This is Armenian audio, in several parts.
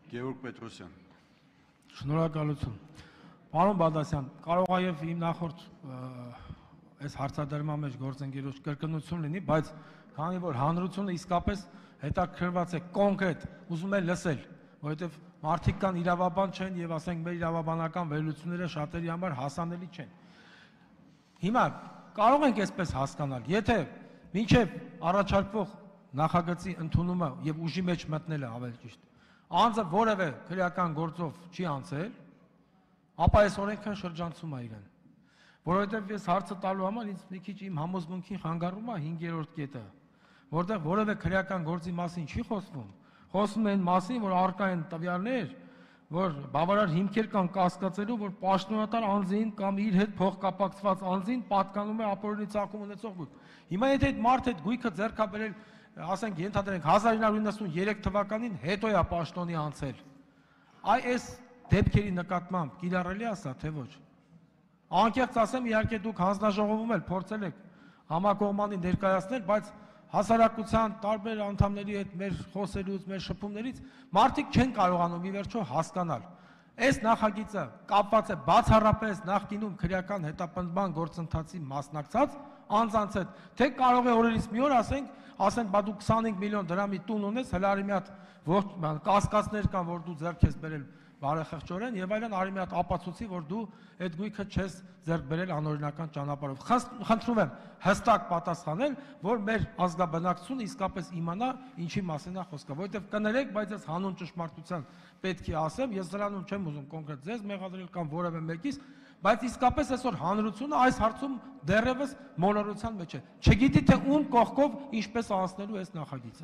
Գեորգ Պետրոսյան։ Շնորհակալություն։ Պարոն Բադասյան, կարող է եւ իմ նախորդ այս հարցադրման մեջ գործընկերոջ կրկնություն լինի, բայց քանի որ հանրությունը իսկապես հետաքրքրված է կոնկրետ, ուզում է լսել, որովհետեւ մարդիկ կան իրավաբան չեն եւ ասենք մեր իրավաբանական վերլուծությունները շատերի համար հասանելի չեն։ Հիմա կարող ենք այսպես հասկանալ, եթե մինչև առաջարկվող նախագծի ընդունումը եւ ուժի մեջ մտնելը ավելի ճիշտ, անձը որևէ քրեական գործով չի անցել, ապա այս օրենքը շրջանցում է իրեն։ Որովհետեւ ես հարցը տալու համար ինձ մի քիչ իմ համոզմունքին խանգարում է 5-րդ կետը, որտեղ որևէ քրեական գործի մասին չի խոսվում։ Խոսում են մասին, որ առկա են տվյալներ, որ բավարար հիմքեր կան կասկածելու, որ պաշտոնատար անձին կամ իր հետ փոխկապակցված անձին պատկանում է ապօրինի ծագում ունեցող գույք։ Հիմա եթե այդ մարդը այդ գույքը ձեռք է բերել, ասենք ենթադրենք 1993 թվականին հետո է պաշտոնի անցել։ Այս դեպքերի նկատմամբ կիրառելի է սա, թե ոչ։ Անկեղծ ասեմ, իհարկե դուք հանձնաժողովում էլ փորձել եք համակողմանի ներկայացնել, բայց հասարակության տարբեր անդամների հետ մեր խոսելուց, մեր շփումներից մարդիկ չեն կարողանում ի վերջո հասկանալ։ Այս նախագիծը կապված է բացառապես նախկինում քրեական հետապնդման գործընթացի մասնակցած անձանց հետ, թե կարող է օրերից մի օր ասենք, բա դու 25 միլիոն դրամի տուն ունես, հələ մի հատ կասկածներ կան, որ դու ձեռք ես բերել բարեխղճորեն եւ այլն, արի մի հատ ապացուցի, որ դու այդ գույքը չես ձեռք բերել անօրինական ճանապարհով։ Խնդրում եմ հստակ պատասխանել, որ մեր ազգաբնակչությունը իսկապես իմանա ինչի մասին է խոսքը, որովհետեւ կներեք, բայց ես հանուն ճշմարտության պետք է ասեմ, ես դրանում չեմ ուզում կոնկրետ ձեզ մեղադրել կամ որևէ մեկից, բայց իսկապես այսօր հանրությունը այս հարցում դեռևս մոլորության մեջ է։ Չգիտի թե ում կողքով ինչպես անցնելու այս նախագիծը։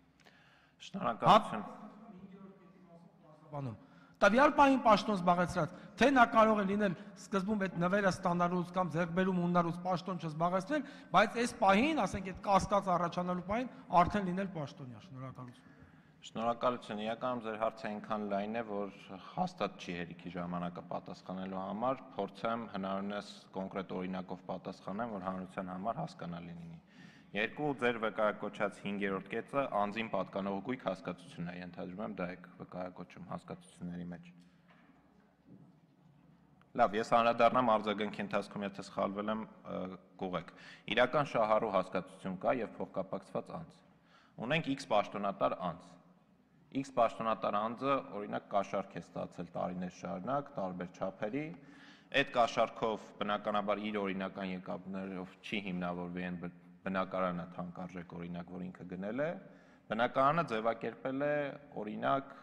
Շնորհակալություն։ Տվյալ պահին պաշտոն զբաղեցրած, թե նա կարող է լինել սկզբում այդ նվերը ստանալուց կամ ձեռքբերում ունենալուց պաշտոն չզբաղեցնել, բայց այս պահին, ասենք այդ կասկած առաջանալու պահին արդեն լինել պաշտոնյա։ Շնորհակալություն։ Շնորհակալություն, իրականում ձեր հարցը այնքան լայն է, որ հաստատ չի հերիքի ժամանակը պատասխանելու համար, փորձեմ հնարավորինս կոնկրետ օրինակով պատասխանեմ, որ հանրության համար հասկանալի լինի։ Երկու ձեր վկայակոչած 5-րդ կետը անձին պատկանող գույք հասկացությունն է, ենթադրում եմ դա եք վկայակոչում հասկացությունների մեջ։ Լավ, ես անդրադառնամ արձագանքի ընթացքում, եթե սխալվել եմ, կուղեք։ Իրական շահառու հասկացություն կա եւ փոխկապակցված անձ։ Ունենք X պաշտոնատար անձ։ X պաշտոնատար անձը, օրինակ, կաշառք է ստացել տարիներ շարունակ, տարբեր չափերի։ Այդ կաշառքով բնականաբար իր օրինական եկամուտներով չի հիմնավորվի այն բնակարանը թանկարժեք օրինակ, որ ինքը գնել է, բնակարանը ձևակերպել է օրինակ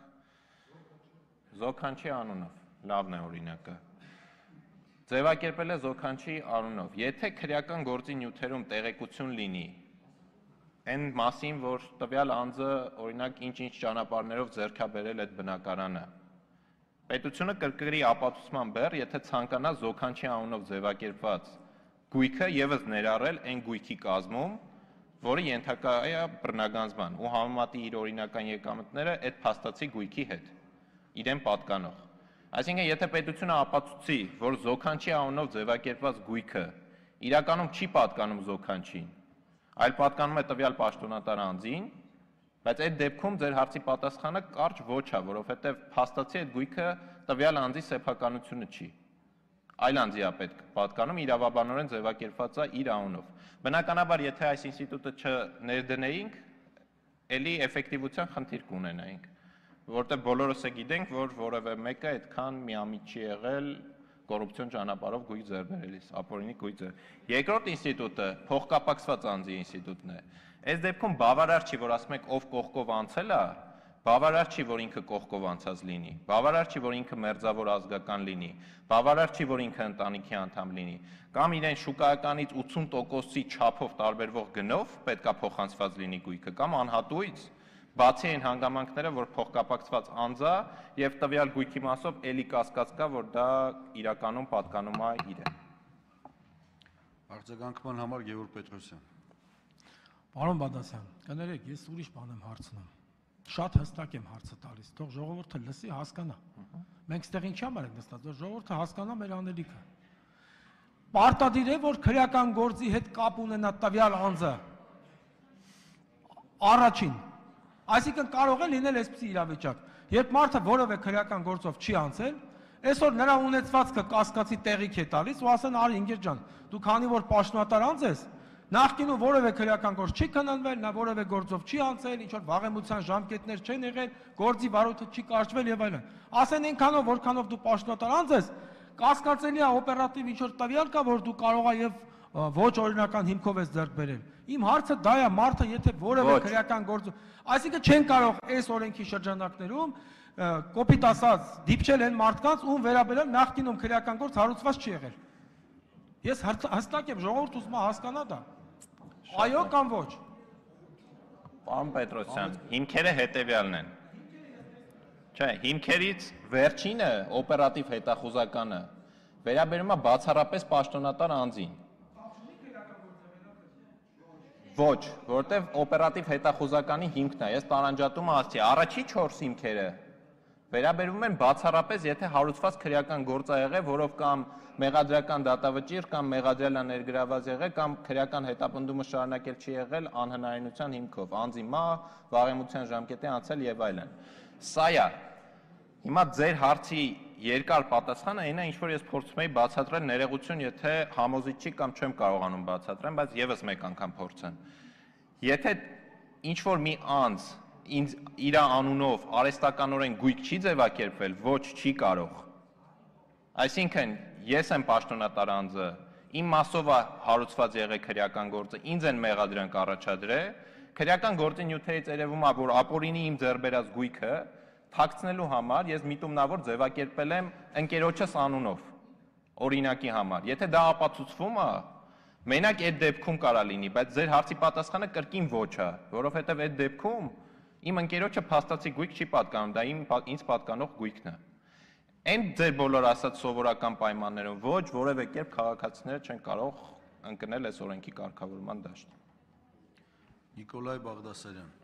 Զոքանչի անունով, լավն է օրինակը, ձևակերպել է Զոքանչի անունով, եթե քրեական գործի նյութերում տեղեկություն լինի այն մասին, որ տվյալ անձը օրինակ ինչ-ինչ ճանապարհներով ձեռք է բերել այդ բնակարանը, պետությունը կրկրի ապացուցման բեռ, եթե ցանկանա Զոքանչի անունով ձևակերպված գույքը եւս ներառել այն գույքի կազմում, որը ենթակա է բռնագանձման ու համեմատի իր օրինական եկամուտները այդ փաստացի գույքի հետ, իրեն պատկանող։ Այսինքն, եթե պետությունը ապացուցի, որ Զոքանչի անունով ձևակերպված գույքը իրականում չի պատկանում Զոքանչին, այլ պատկանում է տվյալ պաշտոնատար անձին, բայց այդ դեպքում ձեր հարցի պատասխանը կարճ ոչ է, որովհետև փաստացի այդ գույքը տվյալ անձի սեփականությունը չի։ Այլ անձի է պետք պատկանում, իրավաբանորեն ձևակերպված է իր անունով։ Բնականաբար, եթե այս ինստիտուտը չներդնեինք, էլի էֆեկտիվության խնդիր կունենայինք, որտեղ բոլորս է գիտենք, որ որևէ մեկը այդքան միամիտ չի եղել կոռուպցիոն ճանապարհով գույք ձեռք բերելիս, ապօրինի գույք ձեռք։ Երկրորդ ինստիտուտը փոխկապակցված անձի ինստիտուտն է։ Այս դեպքում բավարար չի, որ ասում եք ով կողքով անցել է, բավարար չի, որ ինքը կողքով անցած լինի, բավարար չի, որ ինքը մերձավոր ազգական լինի, բավարար չի, որ ինքը ընտանիքի անդամ լինի, կամ իրեն շուկայականից 80%-ի չափով տարբերվող գնով պետքա փոխանցված լինի գույքը, կամ անհատույց, բացի այն հանգամանքները, որ փոխկապակցված անձ է եւ տվյալ գույքի մասով էլի կասկած կա, որ դա իրականում պատկանում է իրեն։ Արձագանքման համար Գեորգ Պետրոսյան։ Պարոն Բադասյան, կներեք, ես ուրիշ բան եմ հարցնում։ Շատ հստակ եմ հարցը տալիս, թող ժողովուրդը լսի, հասկանա։ Մենք ստեղ ինչի համար ենք նստած, որ ժողովուրդը հասկանա մեր անելիքը։ Պարտադիր է, որ քրեական գործի հետ կապ ունենա տվյալ անձը։ Առաջին, Այսինքն կարող է լինել այսպիսի իրավիճակ, երբ մարդը որևէ քրեական գործով չի անցել, այսօր նրա ունեցվածքը կասկածի տեղիք է տալիս ու ասեն արի ինգեր ջան, դու քանի որ պաշտոնատար անձ ես, նախկինում որևէ քրեական գործ չի քննվել, նա որևէ գործով չի անցել, ինչ որ վաղեմության ժամկետներ չեն եղել, գործի վարույթը չի կարճվել եւ այլն։ Ասեն այնքանով, որքանով դու պաշտոնատար անձ ես, կասկածելի է օպերատիվ ինչ որ տվյալ կա, որ դու կարող ես եւ ոչ օրինական հիմքով ես ձեռք բերել։ Իմ հարցը դա է, մարդը եթե որևէ քրեական գործ, այսինքն չեն կարող այս օրենքի շրջանակներում կոպիտ ասած դիպչել են մարդկանց, ում վերաբերել նախկինում քրեական գործ հարուցված չի եղել։ Ես հստակ եմ, ժողովուրդը ուզում է հասկանա դա։ Այո կամ ոչ։ Պարոն Պետրոսյան, հիմքերը հետևյալն են։ Չէ, հիմքերից վերջինը օպերատիվ հետախուզականը վերաբերում է բացառապես պաշտոնատար անձին։ Ոչ, որտեվ օպերատիվ հետախուզականի հիմքն է, ես տարանջատում եմ ասացի, առաջի 4 հիմքերը վերաբերվում են բացառապես, եթե հարուցված քրեական գործ ա եղել, որով կամ մեղադրական դատավճիռ կամ մեղադրյալը ներգրաված եղել կամ քրեական հետապնդումը շարունակել չի եղել անհնարինության հիմքով, անձի մահ, վաղեմության ժամկետի անցել եւ այլն։ Սա է։ Հիմա ձեր հարցի երկար պատասխանը այնա, ինչ որ ես փորձում եի բացատրել ներողություն, եթե համոզիչ չի կամ չեմ կարողանում բացատրեմ, բայց եւս մեկ անգամ փորձեմ։ Եթե ինչ որ մի անձ իր անունով արհեստականորեն գույք չի ձևակերպվել, ոչ չի կարող։ Այսինքն ես եմ պաշտոնատար անձը, իմ մասով է հարուցված եղել քրեական գործը, ինձ են մեղադրանք առաջադրել, քրեական գործի նյութերից երևում է, որ ապօրինի իմ ձեռբերած գույքը թաքցնելու համար ես միտումնավոր ձևակերպել եմ ընկերոջս անունով, օրինակի համար։ Եթե դա ապացուցվում է, մենակ այդ դեպքում կարա լինի, բայց ձեր հարցի պատասխանը կրկին ոչ է, որովհետև այդ դեպքում իմ ընկերոջը փաստացի գույք չի պատկանում, դա ինձ պատկանող գույքն է։ Այն ձեր բոլոր ասած սովորական պայմաններում ոչ որևէ կերպ քաղաքացիները չեն կարող ընկնել այս օրենքի կարգավորման դաշտը։ Նիկոլայ Բաղդասարյան։